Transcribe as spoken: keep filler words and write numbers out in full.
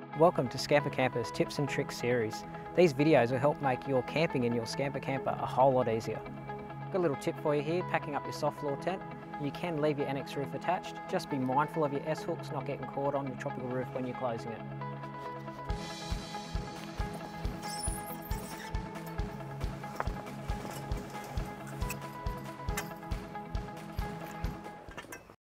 Welcome to Scamper Camper's Tips and Tricks series. These videos will help make your camping in your Scamper Camper a whole lot easier. Got a little tip for you here, packing up your soft floor tent. You can leave your Annex roof attached. Just be mindful of your S-hooks not getting caught on your tropical roof when you're closing it.